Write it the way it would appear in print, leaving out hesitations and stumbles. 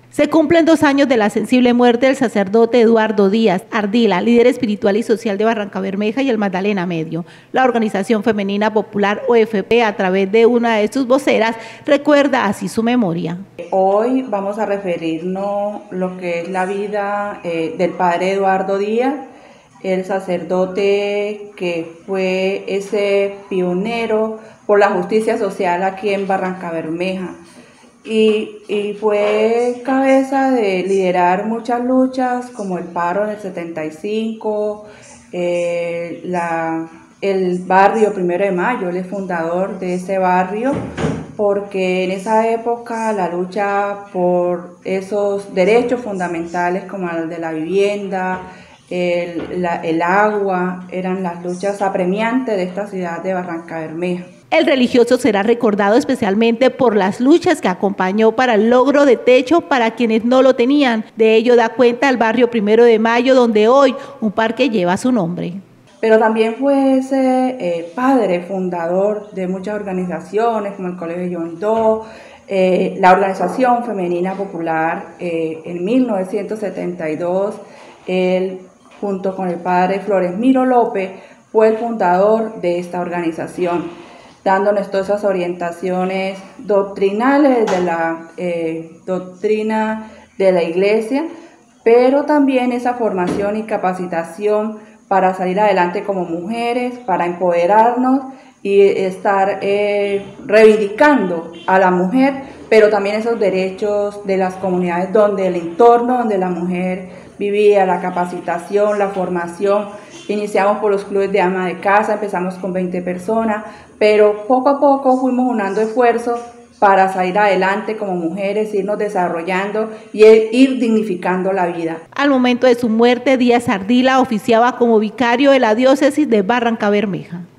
Se cumplen 2 años de la sensible muerte del sacerdote Eduardo Díaz Ardila, líder espiritual y social de Barrancabermeja y el Magdalena Medio. La Organización Femenina Popular OFP, a través de una de sus voceras, recuerda así su memoria. Hoy vamos a referirnos lo que es la vida del padre Eduardo Díaz, el sacerdote que fue ese pionero por la justicia social aquí en Barrancabermeja. Y fue cabeza de liderar muchas luchas como el paro en el 75, el barrio 1 de Mayo, él es fundador de ese barrio, porque en esa época la lucha por esos derechos fundamentales como el de la vivienda, el agua, eran las luchas apremiantes de esta ciudad de Barrancabermeja. El religioso será recordado especialmente por las luchas que acompañó para el logro de techo para quienes no lo tenían. De ello da cuenta el barrio 1 de Mayo, donde hoy un parque lleva su nombre. Pero también fue ese padre fundador de muchas organizaciones como el Colegio John Doe, la Organización Femenina Popular. En 1972, él junto con el padre Floresmiro López fue el fundador de esta organización, dándonos todas esas orientaciones doctrinales de la doctrina de la Iglesia, pero también esa formación y capacitación para salir adelante como mujeres, para empoderarnos y estar reivindicando a la mujer, pero también esos derechos de las comunidades donde el entorno donde la mujer vivía, la capacitación, la formación. Iniciamos por los clubes de ama de casa, empezamos con 20 personas, pero poco a poco fuimos unando esfuerzos para salir adelante como mujeres, irnos desarrollando y ir dignificando la vida. Al momento de su muerte, Díaz Ardila oficiaba como vicario de la diócesis de Barrancabermeja.